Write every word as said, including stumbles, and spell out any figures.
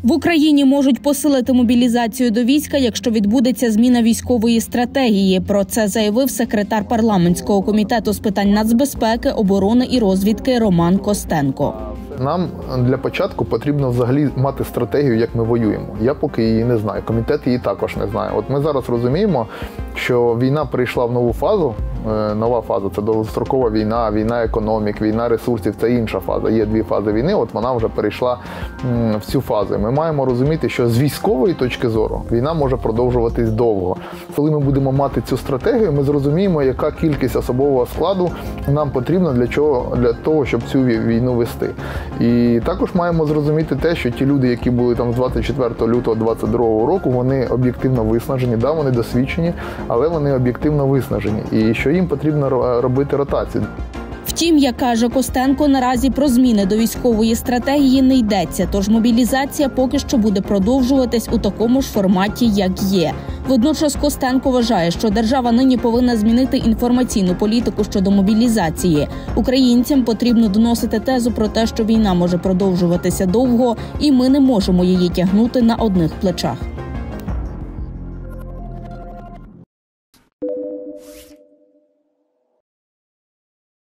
В Україні можуть посилити мобілізацію до війська, якщо відбудеться зміна військової стратегії. Про це заявив секретар парламентського комітету з питань нацбезпеки, оборони і розвідки Роман Костенко. Нам для початку потрібно взагалі мати стратегію, як ми воюємо. Я поки її не знаю, комітет її також не знає. От ми зараз розуміємо, що війна прийшла в нову фазу. Нова фаза – це довгострокова війна, війна економік, війна ресурсів – це інша фаза. Є дві фази війни, от вона вже перейшла в цю фазу. Ми маємо розуміти, що з військової точки зору війна може продовжуватись довго. Коли ми будемо мати цю стратегію, ми зрозуміємо, яка кількість особового складу нам потрібна для, чого, для того, щоб цю війну вести. І також маємо зрозуміти те, що ті люди, які були там з двадцять четвертого лютого двадцять другого року, вони об'єктивно виснажені, да, вони досвідчені, але вони об'єктивно виснажені. І що їм потрібно робити ротацію. Втім, як каже Костенко, наразі про зміни до військової стратегії не йдеться, тож мобілізація поки що буде продовжуватись у такому ж форматі, як є. Водночас Костенко вважає, що держава нині повинна змінити інформаційну політику щодо мобілізації. Українцям потрібно доносити тезу про те, що війна може продовжуватися довго, і ми не можемо її тягнути на одних плечах.